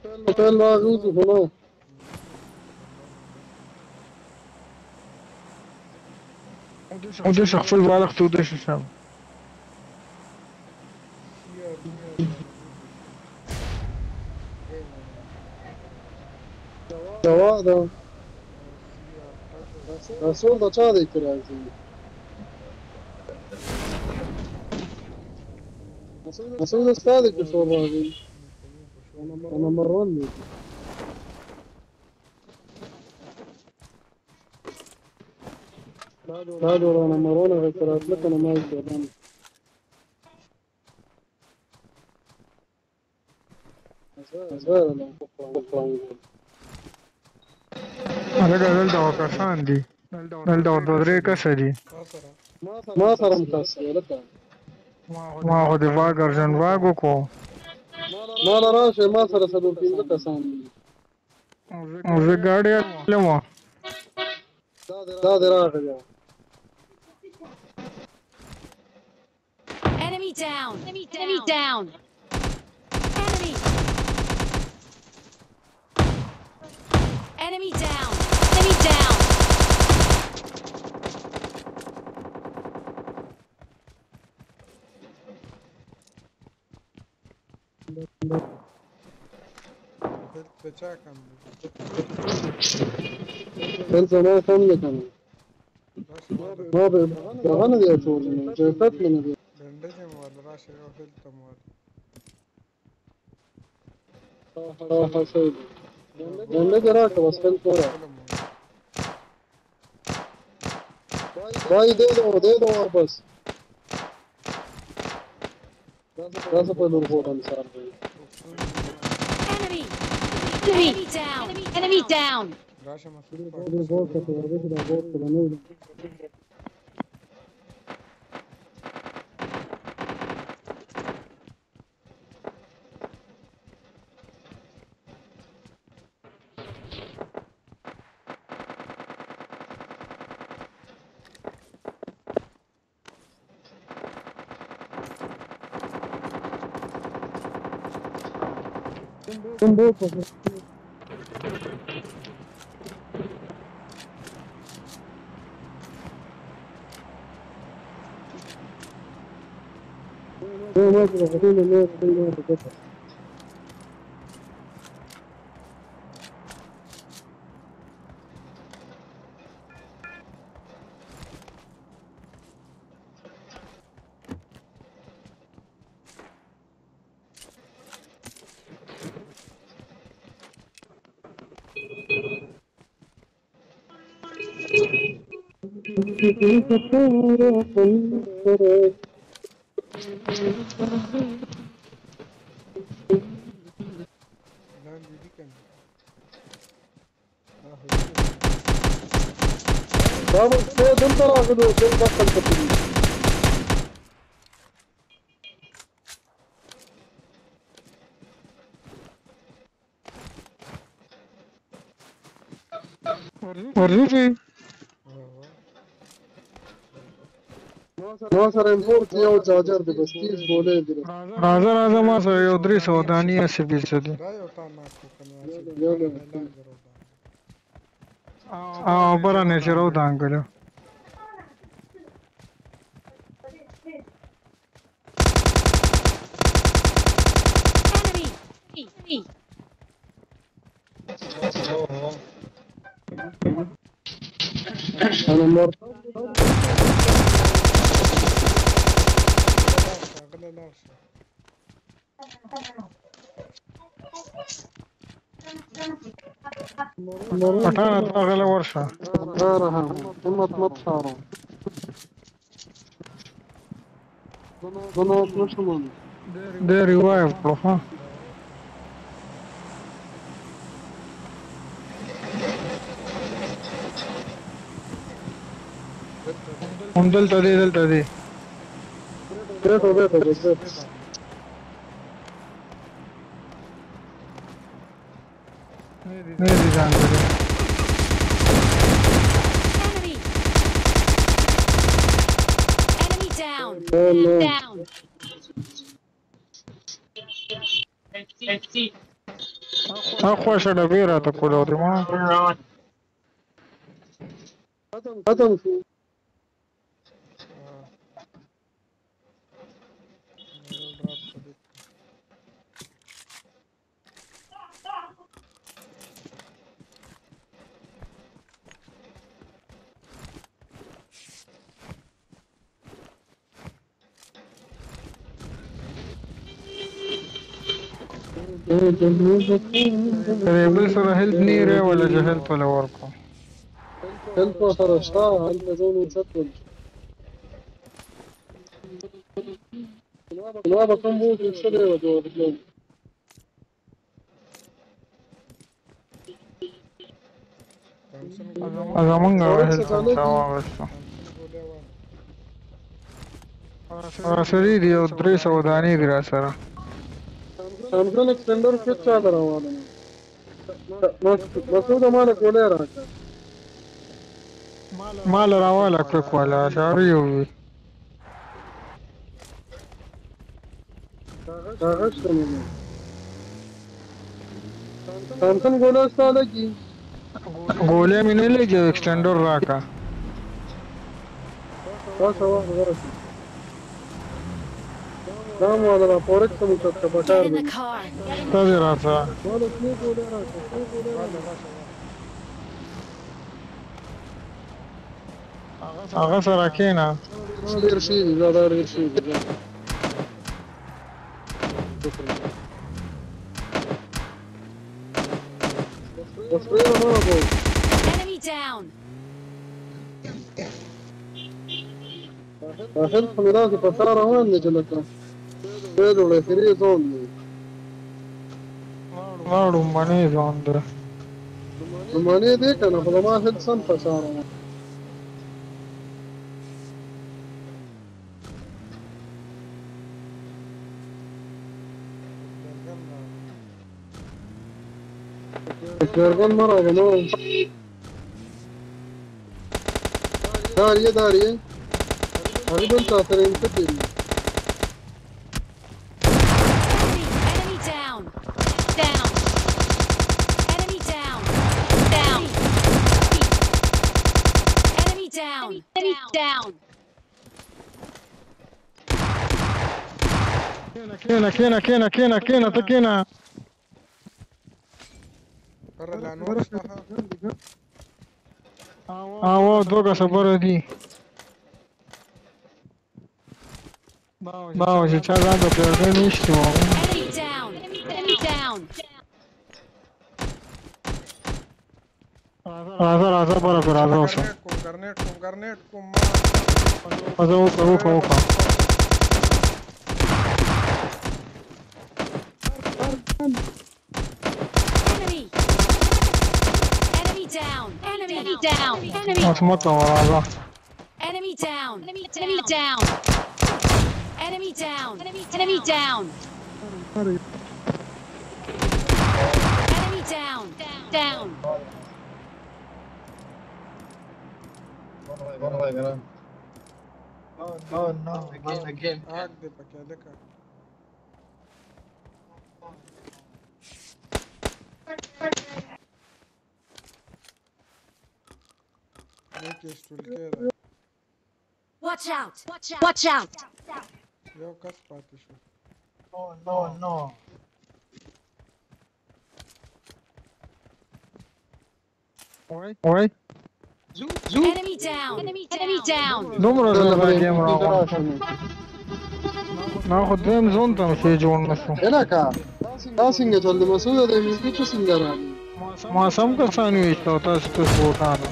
Hotel راغوز هنا ودش خپل بالغ ته ودش شم جواد رسول دا چا دی راځي رسول استاد کې شو راځي نمبر 1 دی دا ډول نمبر 1 غوښتل لکه نه مای کېدم زه نه کوم هغه دلته وکاسان دي دلته دوه درې کسه دي ما سره متاسف لکه ما خو د واګ ارجن واګو کو ما راشه ما سره څلور پنځه کسان دي زه ګاډي لمو دا دی راغلی Enemy down! Enemy down! Enemy! Enemy down! Enemy down! بل زما کم نه کنه ما به هغه نه دی ټول نه جیکټ نه دی ها شي دنده راکه وسپل کورا وای دے دو واپس دا څه په لور وړم سره Enemy! Enemy down! Enemy down! Vamos, dentro da água do bastante aqui. ورځي ما سره امپورټ یو چارجر د بس 30 بولې دي راځه ما سره یو 300 دانی اس بي څه دي برا نه چرو دانګلو Enemy! انا مرت پټانه تاغله ورشه راها همت مطحاره زنو نشمن د ریوایو کړو ها هم دلته دی بیٹھو بس نه دي ځان کړی Enemy! Enemy down! Oh, no. Down! خوشه ډبې راته کولو ما ختم شو. Drop कर दे ریبل سره هیلپ نه ری ولا جهل په لور کو هلپ سره شته هلته ځون وچت ول نو به کوم وو چې څه دی وځو زمونږ هیلپ څه واغسته سړي دی او 300 دانې دي را سره سامسنګ ایکسټنډر کې چا دراواله مسعود مال کولای راځه مال راواله کړ والا شاري یو هغه څه نه سامسنګ ګولا ستاله کی ګولې مې نه لګي ایکسټنډر راکا تاسو ورته دام والا فورکس مو څه Get پټار in دی the car. تاسو راځه ولې څه ګولا راځه هغه سره کېنا ډیر شي زړه ډیر شي بس پرې نه وو Enemy down. اخر خمیرات په تار روان دي چې لکه په ډول فری زون دی واړو باندې ځان ده نو معنی دې کنه په ما هیڅ سم فساره جرګن مرا بنو داریه هغه بل تاسو رین څه کوي Enemy down. Down. Enemy down. Down. Enemy down. Enemy down. کېنا ته کېنا para la noche او دوه صبر دي باو چې چا ځان د پیړې نشته Enemy down. Enemy down. راځه پر راځه اوسه garnet को راځه وکړه Enemy. Enemy down. Enemy down. Enemy. اسمت راځه Enemy down. Enemy down. Enemy down. Enemy down. Enemy down. Down. No, again. आग दे पक्या देखा देखिए स्टूल के Watch out. Watch out. यो कस पाती शो No. Oi? Enemy down. Enemy down. دومره زړه گیم راغلی ما خو دویم زون ته شي جوړ نشو الکه دا څنګه چل دی مسعود د میوزیک څه څنګه راځي ما سم کسانو ایستو تاسو ته ووټانو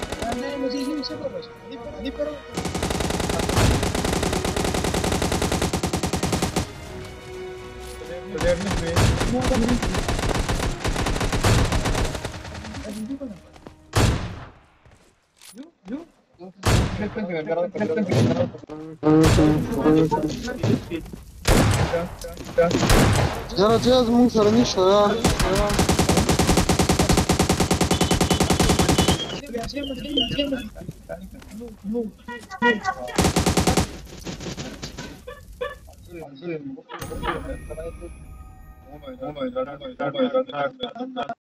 جره جاز مونږ سره نشته یا Oh my god.